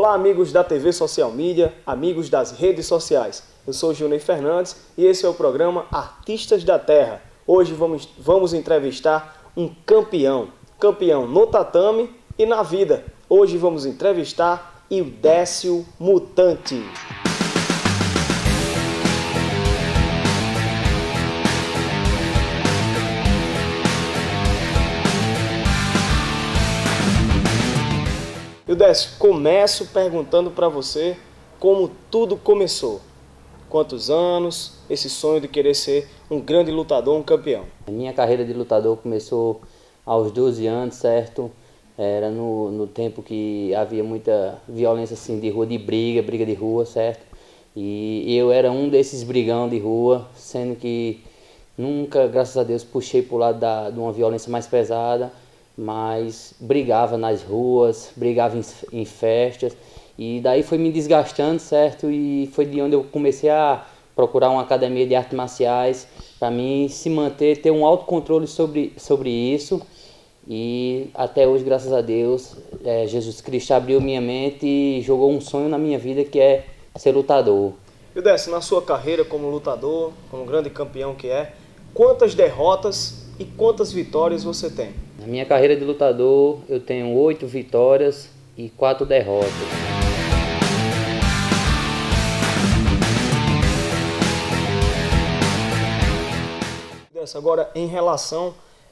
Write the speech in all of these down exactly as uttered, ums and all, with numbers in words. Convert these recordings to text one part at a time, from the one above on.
Olá, amigos da T V Social Mídia, amigos das redes sociais. Eu sou Gilney Fernandes e esse é o programa Artistas da Terra. Hoje vamos, vamos entrevistar um campeão, campeão no tatame e na vida. Hoje vamos entrevistar Ildécio Mutante. Ildécio, começo perguntando para você como tudo começou. Quantos anos, esse sonho de querer ser um grande lutador, um campeão? Minha carreira de lutador começou aos doze anos, certo? Era no, no tempo que havia muita violência assim, de rua, de briga, briga de rua, certo? E eu era um desses brigão de rua, sendo que nunca, graças a Deus, puxei para o lado da, de uma violência mais pesada, mas brigava nas ruas, brigava em, em festas, e daí foi me desgastando, certo? E foi de onde eu comecei a procurar uma academia de artes marciais, para mim se manter, ter um autocontrole sobre, sobre isso, e até hoje, graças a Deus, é, Jesus Cristo abriu minha mente e jogou um sonho na minha vida, que é ser lutador. Ildécio, na sua carreira como lutador, como grande campeão que é, quantas derrotas e quantas vitórias você tem? Na minha carreira de lutador, eu tenho oito vitórias e quatro derrotas. Agora, em relação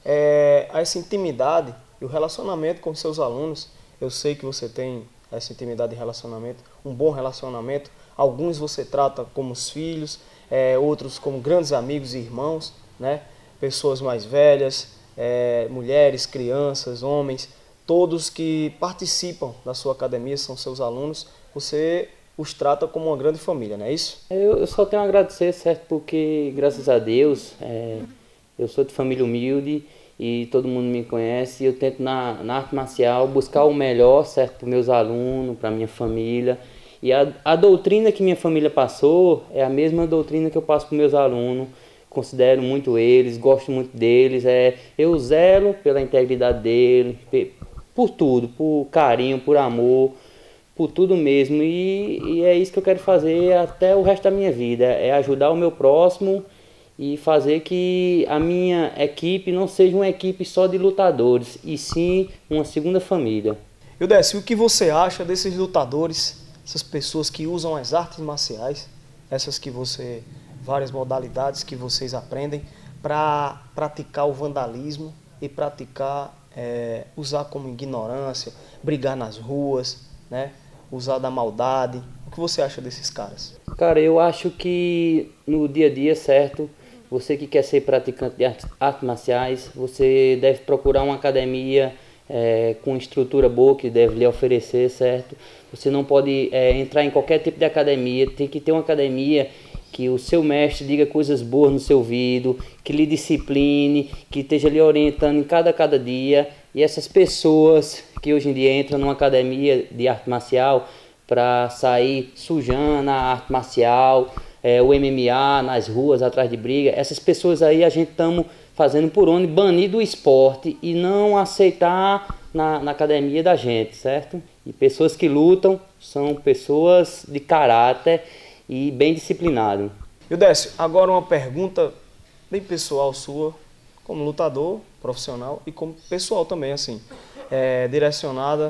é, a essa intimidade e o relacionamento com seus alunos, eu sei que você tem essa intimidade e relacionamento, um bom relacionamento. Alguns você trata como os filhos, é, outros como grandes amigos e irmãos, né? Pessoas mais velhas, é, mulheres, crianças, homens, todos que participam da sua academia são seus alunos. Você os trata como uma grande família, não é isso? Eu, eu só tenho a agradecer, certo? Porque, graças a Deus, é, eu sou de família humilde e todo mundo me conhece. E eu tento, na, na arte marcial, buscar o melhor, certo? Para os meus alunos, para a minha família. E a, a doutrina que minha família passou é a mesma doutrina que eu passo para os meus alunos. Considero muito eles, gosto muito deles. É, eu zelo pela integridade deles, por tudo, por carinho, por amor, por tudo mesmo. E, e é isso que eu quero fazer até o resto da minha vida. É ajudar o meu próximo e fazer que a minha equipe não seja uma equipe só de lutadores, e sim uma segunda família. Ildécio, o que você acha desses lutadores, essas pessoas que usam as artes marciais, essas que você... várias modalidades que vocês aprendem para praticar o vandalismo e praticar, é, usar como ignorância, brigar nas ruas, né? Usar da maldade. O que você acha desses caras? Cara, eu acho que no dia a dia, certo, você que quer ser praticante de artes, artes marciais, você deve procurar uma academia é, com estrutura boa que deve lhe oferecer, certo? Você não pode é, entrar em qualquer tipo de academia, tem que ter uma academia que o seu mestre diga coisas boas no seu ouvido, que lhe discipline, que esteja lhe orientando em cada, cada dia. E essas pessoas que hoje em dia entram numa academia de arte marcial para sair sujando a arte marcial, é, o M M A nas ruas, atrás de briga, essas pessoas aí a gente estamos fazendo por onde banir do esporte e não aceitar na, na academia da gente, certo? E pessoas que lutam são pessoas de caráter e bem disciplinado. Ildécio, agora uma pergunta bem pessoal sua, como lutador profissional e como pessoal também, assim, é, direcionada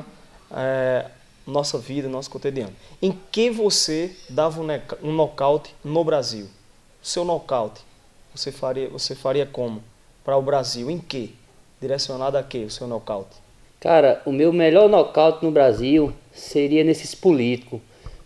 à nossa vida, nosso cotidiano. Em que você dava um nocaute no Brasil? O seu nocaute, você faria, você faria como? Para o Brasil, em que? Direcionado a que o seu nocaute? Cara, o meu melhor nocaute no Brasil seria nesses políticos,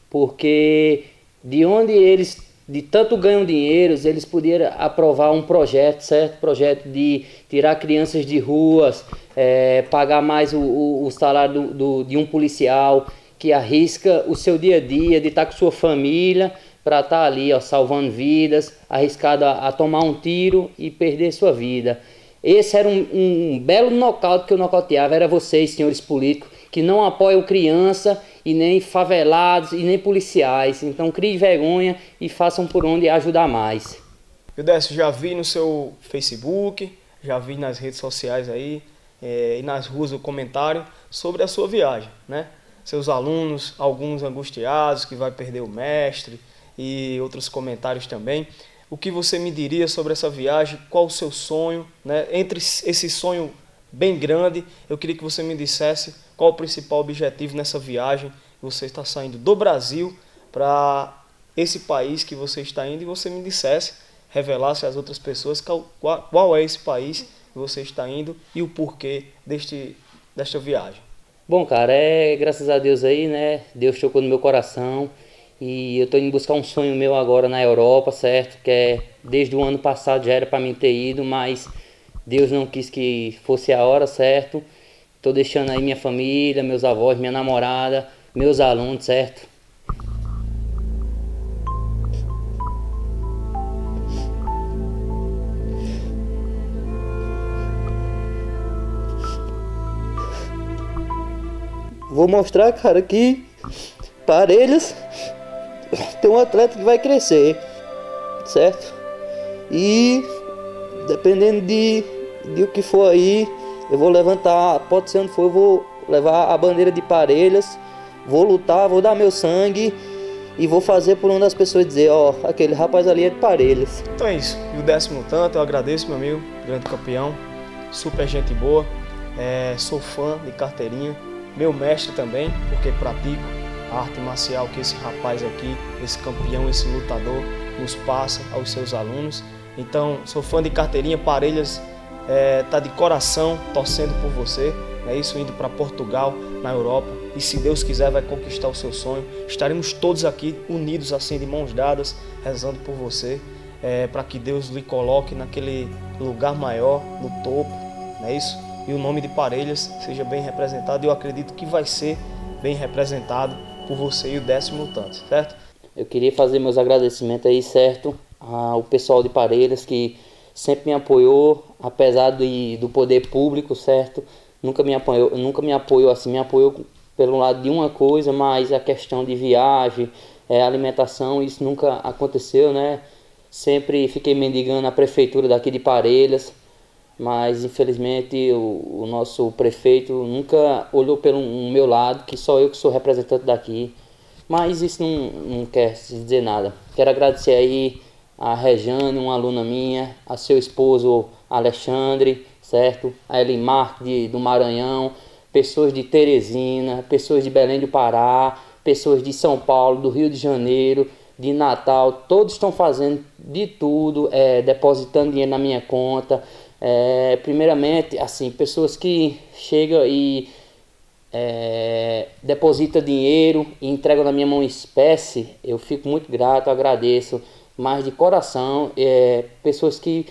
porque de onde eles, de tanto ganham dinheiro, eles podiam aprovar um projeto, certo? Projeto de tirar crianças de ruas, é, pagar mais o, o, o salário do, do, de um policial que arrisca o seu dia a dia, de estar com sua família, para estar ali, ó, salvando vidas, arriscado a, a tomar um tiro e perder sua vida. Esse era um, um belo nocaute que eu nocauteava, era vocês, senhores políticos, que não apoiam criança e nem favelados e nem policiais. Então criem vergonha e façam por onde ajudar mais. Ildécio, já vi no seu Facebook, já vi nas redes sociais aí, é, e nas ruas o comentário sobre a sua viagem, né? seus alunos, alguns angustiados, que vai perder o mestre e outros comentários também. O que você me diria sobre essa viagem? Qual o seu sonho, né? Entre esse sonho bem grande, eu queria que você me dissesse qual o principal objetivo nessa viagem. Você está saindo do Brasil para esse país que você está indo, e você me dissesse, revelasse às outras pessoas qual, qual é esse país que você está indo e o porquê deste, desta viagem. Bom, cara, é graças a Deus aí, né? Deus tocou no meu coração e eu tô indo buscar um sonho meu agora na Europa, certo? Que é, desde o ano passado já era para mim ter ido, mas Deus não quis que fosse a hora, certo? Tô deixando aí minha família, meus avós, minha namorada, meus alunos, certo? Vou mostrar, cara, que Parelhas tem um atleta que vai crescer, certo? E dependendo de, de o que for aí, eu vou levantar, pode ser onde for, eu vou levar a bandeira de Parelhas, vou lutar, vou dar meu sangue e vou fazer por onde as pessoas dizer, ó, oh, aquele rapaz ali é de Parelhas. Então é isso, e o décimo tanto, eu agradeço, meu amigo, grande campeão, super gente boa, é, sou fã de carteirinha, meu mestre também, porque pratico a arte marcial que esse rapaz aqui, esse campeão, esse lutador, nos passa aos seus alunos. Então, sou fã de carteirinha, Parelhas é, tá de coração torcendo por você, é isso, indo para Portugal, na Europa, e se Deus quiser vai conquistar o seu sonho. Estaremos todos aqui unidos assim, de mãos dadas, rezando por você, é, para que Deus lhe coloque naquele lugar maior, no topo, não é isso? E o nome de Parelhas seja bem representado, e eu acredito que vai ser bem representado por você e o décimo tanto, certo? Eu queria fazer meus agradecimentos aí, certo, ao pessoal de Parelhas que sempre me apoiou, apesar de, do poder público, certo? Nunca me apoiou, nunca me apoiou assim, me apoiou pelo lado de uma coisa, mas a questão de viagem, é, alimentação, isso nunca aconteceu, né? Sempre fiquei mendigando a prefeitura daqui de Parelhas, mas infelizmente o, o nosso prefeito nunca olhou pelo um, meu lado, que só eu que sou representante daqui. Mas isso não, não quer dizer nada. Quero agradecer aí a Rejane, uma aluna minha, a seu esposo Alexandre, certo? A Elimar de, do Maranhão, pessoas de Teresina, pessoas de Belém do Pará, pessoas de São Paulo, do Rio de Janeiro, de Natal. Todos estão fazendo de tudo, é, depositando dinheiro na minha conta. É, primeiramente, assim, pessoas que chegam e é, depositam dinheiro e entregam na minha mão em espécie, eu fico muito grato, agradeço, mas de coração, é, pessoas que,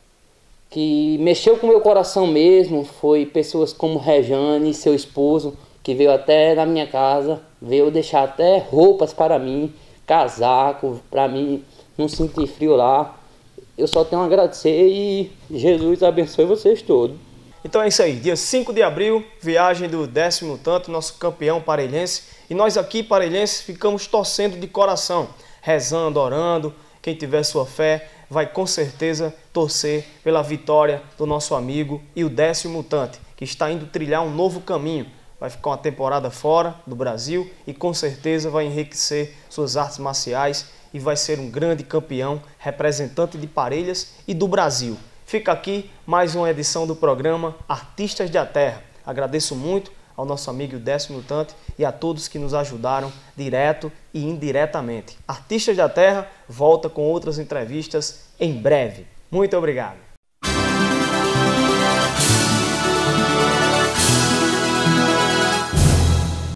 que mexeu com o meu coração mesmo, foi pessoas como Rejane e seu esposo, que veio até na minha casa, veio deixar até roupas para mim, casaco, para mim não sentir frio lá. Eu só tenho a agradecer e Jesus abençoe vocês todos. Então é isso aí, dia cinco de abril, viagem do décimo tanto, nosso campeão parelhense. E nós aqui, parelhenses, ficamos torcendo de coração, rezando, orando. Quem tiver sua fé vai com certeza torcer pela vitória do nosso amigo e o décimo tanto, que está indo trilhar um novo caminho. Vai ficar uma temporada fora do Brasil e com certeza vai enriquecer suas artes marciais e vai ser um grande campeão, representante de Parelhas e do Brasil. Fica aqui mais uma edição do programa Artistas da Terra. Agradeço muito ao nosso amigo décimo tanto e a todos que nos ajudaram direto e indiretamente. Artistas da Terra volta com outras entrevistas em breve. Muito obrigado.